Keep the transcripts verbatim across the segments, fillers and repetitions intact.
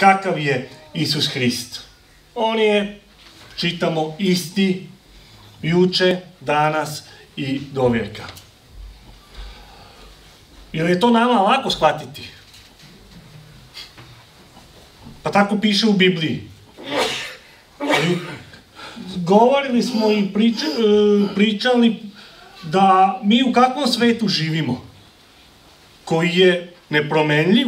kakav je Isus Hrist. On je, čitamo, isti juče, danas i do vijeka. Jer je to nama lako shvatiti? Pa tako piše u Bibliji. Govorili smo i pričali da mi u kakvom svetu živimo, koji je nepromenljiv.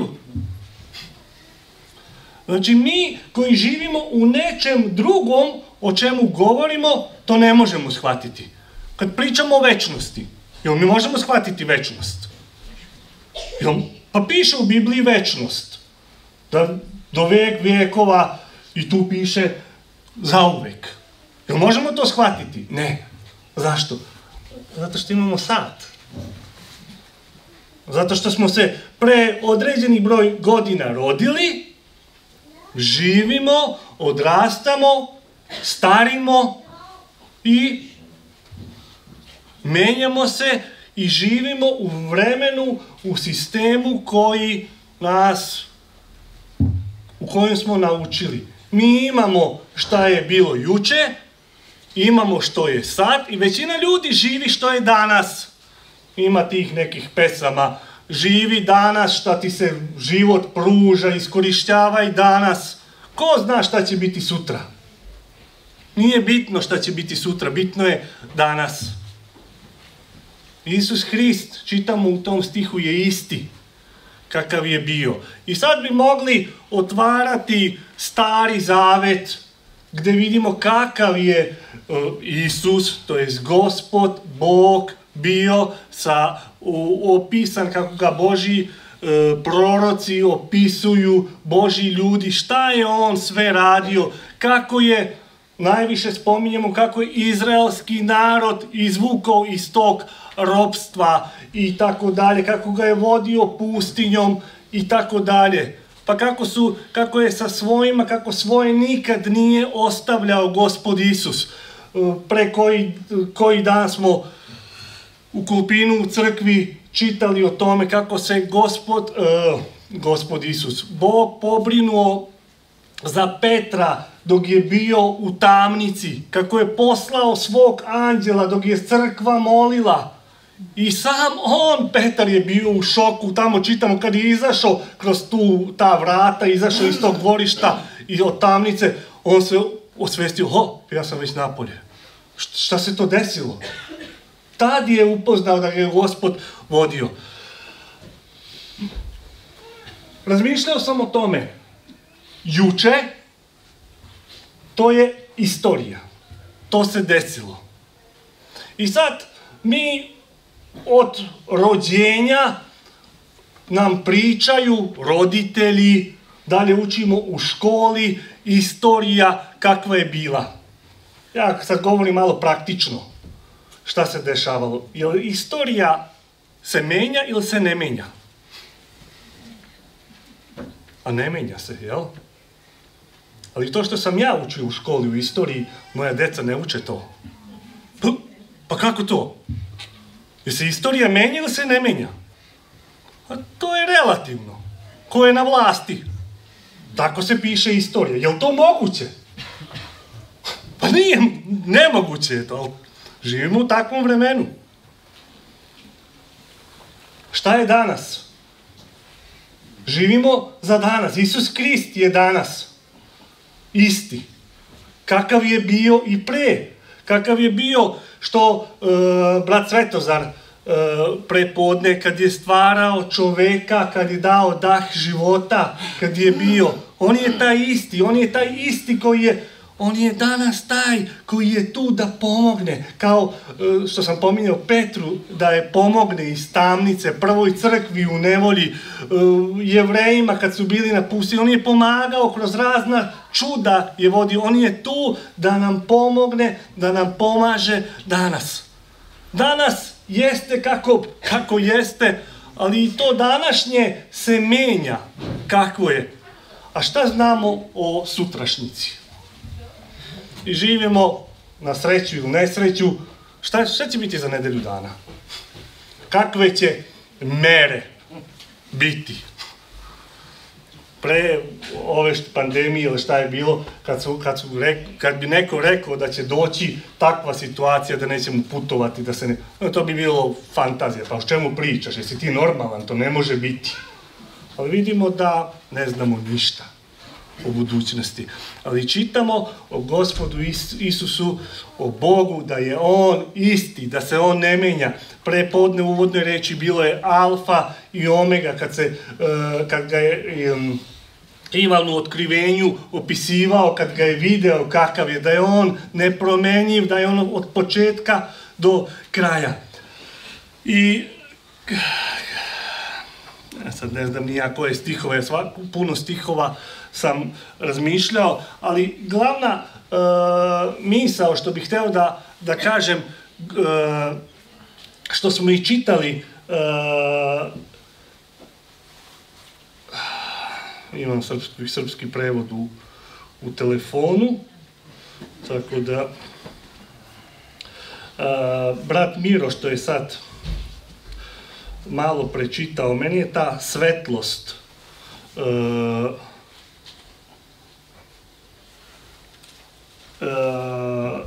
Znači, mi koji živimo u nečem drugom o čemu govorimo, to ne možemo shvatiti. Kad pričamo o večnosti, jel mi možemo shvatiti večnost? Jel, pa piše u Bibliji večnost. Da do vijek vijekova i tu piše zauvek. Jel možemo to shvatiti? Ne. Zašto? Zato što imamo sat. Zato što smo se pre određeni broj godina rodili, živimo, odrastamo, starimo i menjamo se i živimo u vremenu, u sistemu koji nas, u kojem smo naučili. Mi imamo šta je bilo juče, imamo što je sad i većina ljudi živi što je danas. Ima tih nekih pesama, živi danas šta ti se život pruža, iskorišćavaj danas. Ko zna šta će biti sutra? Nije bitno šta će biti sutra, bitno je danas. Isus Hrist, čitamo u tom stihu, je isti kakav je bio. I sad bi mogli otvarati Stari Zavet, gde vidimo kakav je Isus, to jest Gospod, Bog, bio sa, u, opisan kako ga Božji e, proroci opisuju, Božji ljudi, šta je on sve radio, kako je, najviše spominjemo kako je izraelski narod izvukao iz tog ropstva i tako dalje, kako ga je vodio pustinjom i tako dalje. Pa kako su, kako je sa svojima, kako svoje nikad nije ostavljao Gospod Isus. Pre koji, koji dan smo u Kulpinu u crkvi čitali o tome kako se Gospod, uh, Gospod Isus, Bog pobrinuo za Petra dok je bio u tamnici, kako je poslao svog anđela dok je crkva molila. I sam on, Petar, je bio u šoku, tamo čitamo kad je izašao kroz tu, ta vrata, izašao iz tog dvorišta i od tamnice, on se osvestio, ho, ja sam već napolje. Šta se to desilo? Tad je upoznao da ga je Gospod vodio. Razmišljao sam o tome. Juče, to je istorija. To se desilo. I sad, mi od rođenja nam pričaju roditelji, dalje učimo u školi, istorija kakva je bila. Ja sad govorim malo praktično. Šta se dešavalo? Jel istorija se menja ili se ne menja? A ne menja se, jel? Ali to što sam ja učio u školi u istoriji, moja deca ne uče to. Pa, pa kako to? Jel se istorija menja ili se ne menja? A to je relativno. Ko je na vlasti? Tako se piše istorija. Jel to moguće? Pa nije, nemoguće je to. Živimo u takvom vremenu. Šta je danas? Živimo za danas. Isus Hrist je danas isti. Kakav je bio i pre. Kakav je bio što e, brat Svetozar e, prepodne kad je stvarao čoveka, kad je dao dah života, kad je bio. On je taj isti. On je taj isti koji je On je danas taj koji je tu da pomogne, kao što sam pominjao Petru, da je pomogne iz tamnice, prvoj crkvi u nevolji, Jevrejima kad su bili na pustinji. On je pomagao kroz razna čuda, je vodio. On je tu da nam pomogne, da nam pomaže danas. Danas jeste kako, kako jeste, ali i to današnje se menja kakvo je. A šta znamo o sutrašnjici? I živimo na sreću ili nesreću, šta, šta će biti za nedelju dana? Kakve će mere biti? pre ove pandemije ili šta je bilo, kad, su, kad, su rek, kad bi neko rekao da će doći takva situacija da nećemo putovati, da se ne... No, to bi bilo fantazija, pa o čemu pričaš, jesi ti normalan, to ne može biti. Ali vidimo da ne znamo ništa o budućnosti. Ali čitamo o Gospodu Isusu, o Bogu, da je On isti, da se On ne menja. Pre podne u uvodnoj reči bilo je alfa i omega, kad, se, kad ga je Ivan u otkrivenju opisivao, kad ga je video kakav je, da je On nepromenjiv, da je On od početka do kraja. I ja sad ne znam nija koje stihove, puno stihova sam razmišljao, ali glavna uh, misao što bih hteo da, da kažem, uh, što smo i čitali, uh, imam srpski, srpski prevod u, u telefonu, tako da uh, brat Miro što je sad malo prečitao, meni je ta svetlost uh, Uh,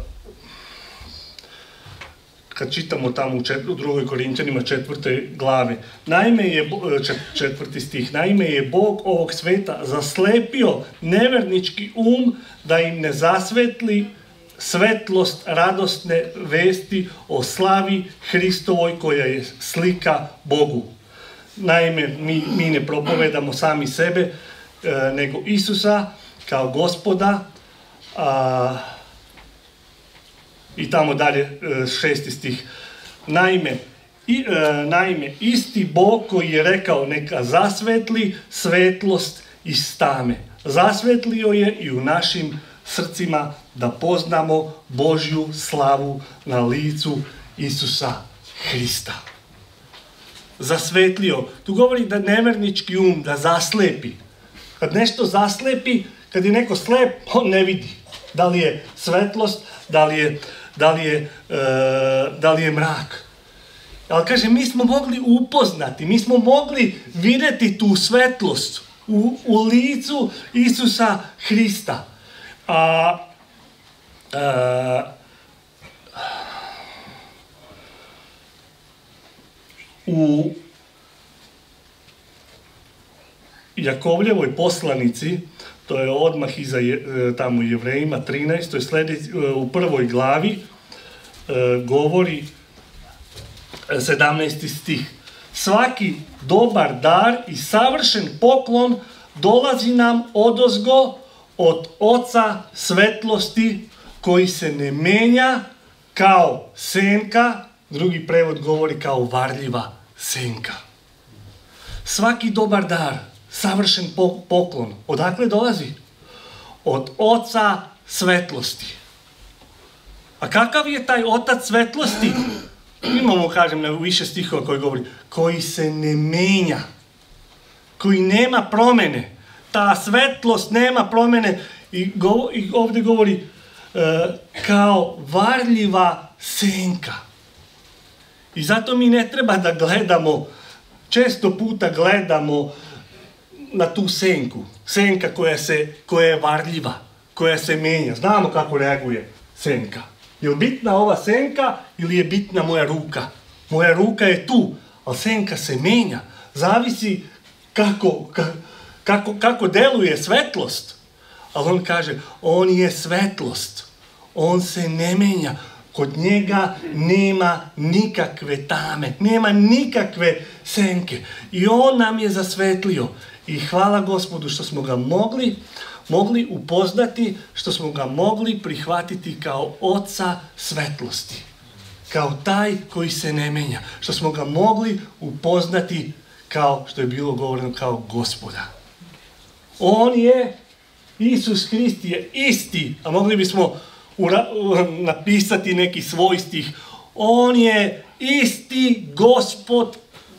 kad čitamo tamo u, čet, u drugoj Korinćanima četvrtoj glave, naime je, čet, četvrti stih, naime je Bog ovog sveta zaslepio nevernički um da im ne zasvetli svetlost radosne vesti o slavi Hristovoj koja je slika Bogu. Naime, mi, mi ne propovedamo sami sebe, e, nego Isusa kao Gospoda. A, i tamo dalje šesti stih. Naime, i, e, naime, isti Bog koji je rekao neka zasvetli svetlost iz tame. Zasvetlio je i u našim srcima da poznamo Božju slavu na licu Isusa Hrista. Zasvetlio. Tu govori da nevernički um, da zaslepi. Kad nešto zaslepi, kad je neko slep, on ne vidi. Da li je svetlost, da li je, da li je, e, da li je mrak. Ali kaže, mi smo mogli upoznati, mi smo mogli vidjeti tu svetlost u, u licu Isusa Hrista. A, a, u Jakovljevoj poslanici, to je odmah iza tamo Jevrejima trinaest, to je sljedeći, u prvoj glavi, govori sedamnaesti stih. Svaki dobar dar i savršen poklon dolazi nam odozgo od Oca svetlosti koji se ne menja kao senka, drugi prevod govori kao varljiva senka. Svaki dobar dar, savršen poklon. Odakle dolazi? Od Oca svetlosti. A kakav je taj Otac svetlosti? Imamo, kažem, na više stihova koji govori, koji se ne menja, koji nema promene. Ta svetlost nema promene i, go, i ovdje govori e, kao varljiva senka. I zato mi ne treba da gledamo, često puta gledamo na tu senku. Senka koja, se, koja je varljiva, koja se menja. Znamo kako reaguje senka. Je li bitna ova senka ili je bitna moja ruka? Moja ruka je tu, ali senka se menja. Zavisi kako, kako, kako deluje svetlost. Ali on kaže, on je svetlost. On se ne menja. Kod njega nema nikakve tame, nema nikakve senke. I on nam je zasvetlio. I hvala Gospodu što smo ga mogli, mogli upoznati, što smo ga mogli prihvatiti kao Oca svetlosti. Kao taj koji se ne menja. Što smo ga mogli upoznati kao, što je bilo govoreno, kao Gospoda. On je, Isus Hrist je isti, a mogli bismo ura, napisati neki svoj stih. On je isti Gospod,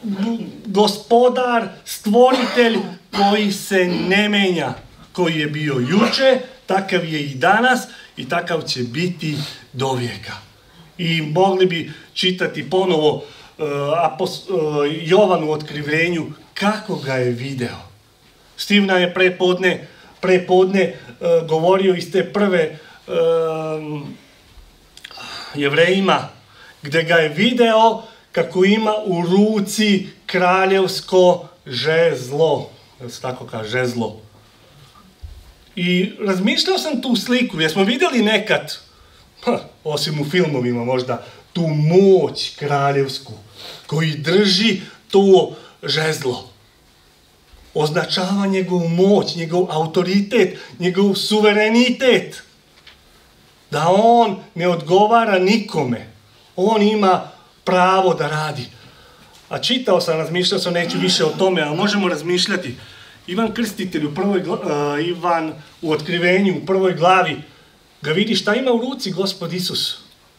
gospodar, stvoritelj koji se ne menja. Koji je bio juče, takav je i danas i takav će biti do vijeka. I mogli bi čitati ponovo uh, apost, uh, Jovan u otkrivenju kako ga je video. Steve nam je prepodne, prepodne uh, govorio iz te prve uh, Jevrejima, gdje ga je video kako ima u ruci kraljevsko žezlo. Da se tako kaže, žezlo. I razmišljao sam tu sliku, jer smo vidjeli nekad, ha, osim u filmovima možda, tu moć kraljevsku, koji drži to žezlo. Označava njegovu moć, njegov autoritet, njegov suverenitet. Da on ne odgovara nikome. On ima pravo da radi. A čitao sam, razmišljao sam, neću više o tome, ali možemo razmišljati. Ivan Krstitelj u prvoj, uh, Ivan u Otkrivenju, u prvoj glavi, ga vidi šta ima u ruci Gospod Isus.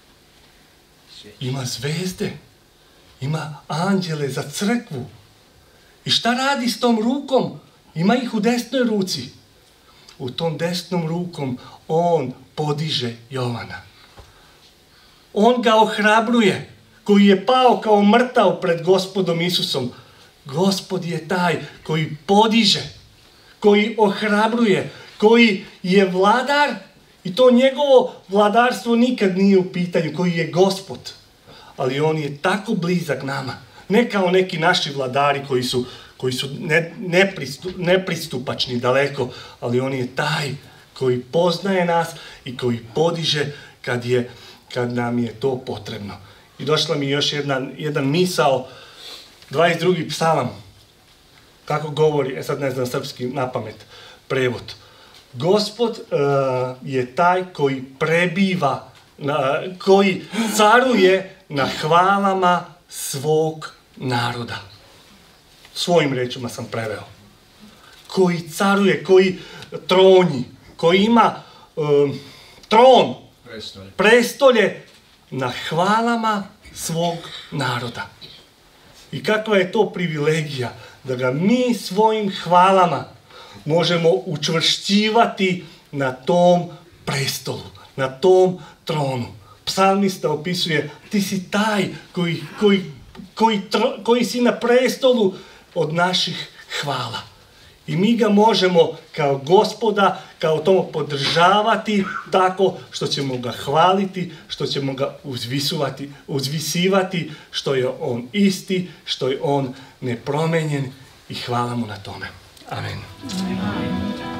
Ima zvezde, ima anđele za crkvu. I šta radi s tom rukom? Ima ih u desnoj ruci. U tom desnom rukom on podiže Jovana. On ga ohrabruje, koji je pao kao mrtav pred Gospodom Isusom. Gospod je taj koji podiže, koji ohrabruje, koji je vladar i to njegovo vladarstvo nikad nije u pitanju, koji je Gospod. Ali on je tako blizak nama, ne kao neki naši vladari koji su, koji su ne, nepristup, nepristupačni daleko, ali on je taj koji poznaje nas i koji podiže kad, je, kad nam je to potrebno. I došla mi još jedan, jedan misao, dvadeset drugi psalam, kako govori, e sad ne znam srpski napamet, prevod. Gospod uh, je taj koji prebiva, na, koji caruje na hvalama svog naroda. Svojim rečima sam preveo. Koji caruje, koji tronji, koji ima um, tron, prestolje. prestolje na hvalama svog naroda. I kakva je to privilegija da ga mi svojim hvalama možemo učvršćivati na tom prestolu, na tom tronu. Psalmista opisuje, ti si taj koji, koji, koji, tro, koji si na prestolu od naših hvala. I mi ga možemo kao Gospoda, kao to podržavati tako što ćemo ga hvaliti, što ćemo ga uzvisivati, uzvisivati, što je on isti, što je on nepromenjen i hvala mu na tome. Amen. Amen.